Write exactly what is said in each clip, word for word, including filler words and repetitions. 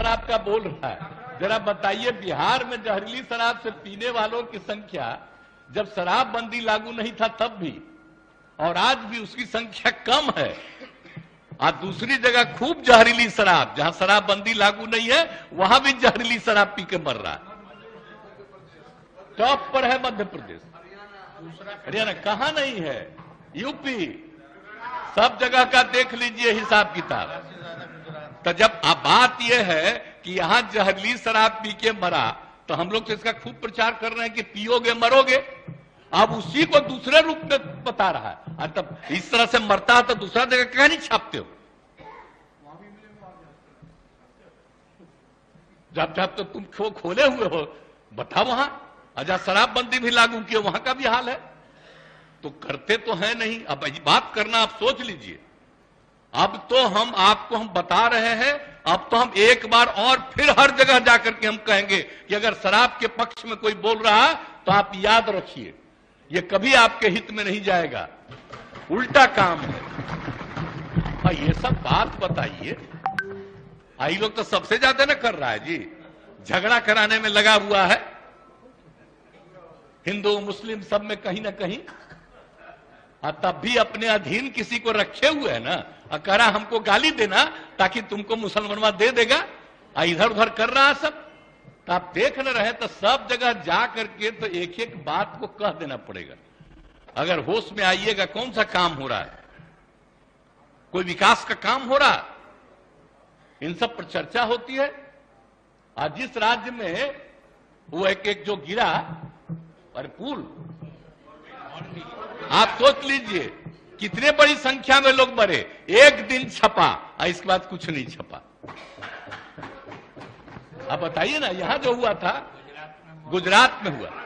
शराब का बोल रहा है। जरा बताइए, बिहार में जहरीली शराब से पीने वालों की संख्या जब शराबबंदी लागू नहीं था तब भी और आज भी उसकी संख्या कम है। आज दूसरी जगह खूब जहरीली शराब, जहां शराबबंदी लागू नहीं है वहां भी जहरीली शराब पी के मर रहा है। टॉप पर है मध्य प्रदेश, हरियाणा कहां नहीं है, यूपी, सब जगह का देख लीजिए हिसाब किताब। तो जब अब बात यह है कि यहां जहरीली शराब पी के मरा तो हम लोग तो इसका खूब प्रचार कर रहे हैं कि पियोगे मरोगे। अब उसी को दूसरे रूप में बता रहा है। और तब इस तरह से मरता है तो दूसरा जगह क्या नहीं छापते हो? जब जब तो तुम खो खोले हुए हो बताओ, वहां अजा शराबबंदी भी लागू किए, वहां का भी हाल है। तो करते तो है नहीं। अब बात करना आप सोच लीजिए। अब तो हम आपको हम बता रहे हैं, अब तो हम एक बार और फिर हर जगह जाकर के हम कहेंगे कि अगर शराब के पक्ष में कोई बोल रहा है तो आप याद रखिए, ये कभी आपके हित में नहीं जाएगा, उल्टा काम है। और ये सब बात बताइए, आई लोग तो सबसे ज्यादा ना कर रहा है जी, झगड़ा कराने में लगा हुआ है, हिंदू मुस्लिम सब में कहीं ना कहीं। और तब भी अपने अधीन किसी को रखे हुए है ना, और कह रहा हमको गाली देना ताकि तुमको मुसलमानवा दे देगा, और इधर उधर कर रहा है सब। तो आप देख न रहे तो सब जगह जा करके तो एक एक बात को कह देना पड़ेगा। अगर होश में आइएगा, कौन सा काम हो रहा है, कोई विकास का काम हो रहा, इन सब पर चर्चा होती है। आज जिस राज्य में वो एक एक जो गिरा और पुल, आप सोच लीजिए कितने बड़ी संख्या में लोग मरे, एक दिन छपा और इसके बाद कुछ नहीं छपा। आप बताइए ना, यहां जो हुआ था गुजरात में हुआ,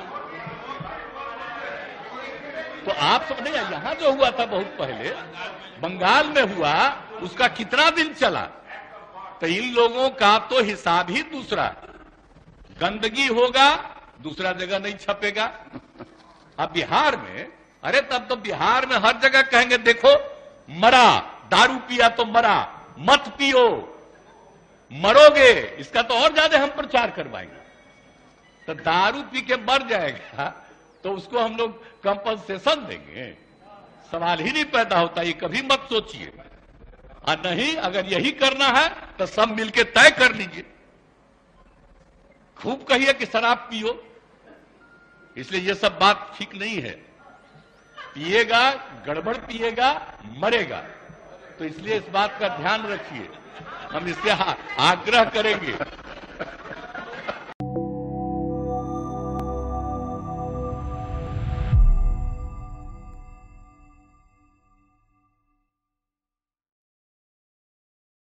तो आप समझे, यहां जो हुआ था बहुत पहले बंगाल में हुआ, उसका कितना दिन चला। तो इन लोगों का तो हिसाब ही दूसरा, गंदगी होगा दूसरा जगह नहीं छपेगा। अब बिहार में, अरे तब तो बिहार में हर जगह कहेंगे देखो मरा, दारू पिया तो मरा, मत पियो मरोगे, इसका तो और ज्यादा हम प्रचार करवाएंगे। तो दारू पी के मर जाएगा तो उसको हम लोग कंपनसेशन देंगे, सवाल ही नहीं पैदा होता। ये कभी मत सोचिए। और नहीं, अगर यही करना है तो सब मिलके तय कर लीजिए, खूब कहिए कि शराब पियो। इसलिए ये सब बात ठीक नहीं है। पिएगा, गड़बड़ पिएगा, मरेगा। तो इसलिए इस बात का ध्यान रखिए, हम इससे आग्रह करेंगे।